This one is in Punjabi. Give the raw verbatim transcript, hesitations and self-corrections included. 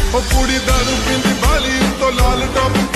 ਉਹ ਕੁੜੀ ਦਾਰੂ ਪੀਂਦੀ ਬਾਲੀ ਤੋਂ ਲਾਲ ਟੋਪ